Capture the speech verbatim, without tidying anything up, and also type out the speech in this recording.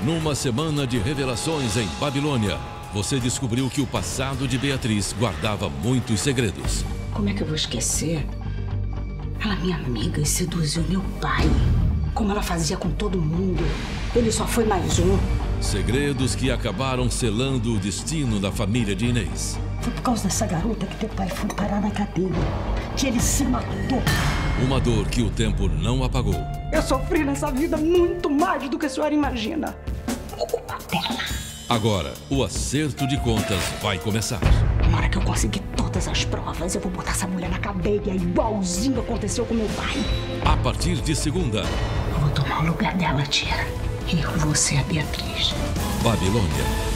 Numa semana de revelações em Babilônia, você descobriu que o passado de Beatriz guardava muitos segredos. Como é que eu vou esquecer? Ela é minha amiga e seduziu meu pai. Como ela fazia com todo mundo. Ele só foi mais um. Segredos que acabaram selando o destino da família de Inês. Foi por causa dessa garota que teu pai foi parar na cadeia. Que ele se matou. Uma dor que o tempo não apagou. Eu sofri nessa vida muito mais do que a senhora imagina. Por culpa dela. Agora, o acerto de contas vai começar. Na hora que eu conseguir todas as provas, eu vou botar essa mulher na cadeia, igualzinho aconteceu com meu pai. A partir de segunda... Eu vou tomar o lugar dela, tia. E eu vou ser a Beatriz. Babilônia.